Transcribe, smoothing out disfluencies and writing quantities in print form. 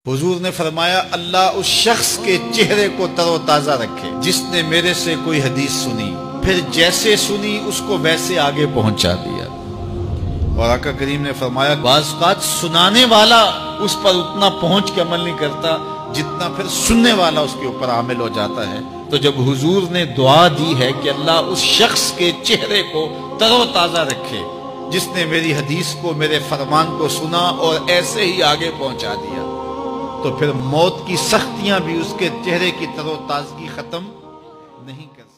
हुजूर ने फरमाया, अल्लाह उस शख्स के चेहरे को तरोताजा रखे जिसने मेरे से कोई हदीस सुनी, फिर जैसे सुनी उसको वैसे आगे पहुंचा दिया। और आका करीम ने फरमाया, बाज़ औक़ात सुनाने वाला उस पर उतना पहुंच के अमल नहीं करता जितना फिर सुनने वाला उसके ऊपर आमिल हो जाता है। तो जब हुजूर ने दुआ दी है कि अल्लाह उस शख्स के चेहरे को तरोताजा रखे जिसने मेरी हदीस को, मेरे फरमान को सुना और ऐसे ही आगे पहुंचा दिया, तो फिर मौत की सख्तियां भी उसके चेहरे की तरोताजगी खत्म नहीं कर सकती।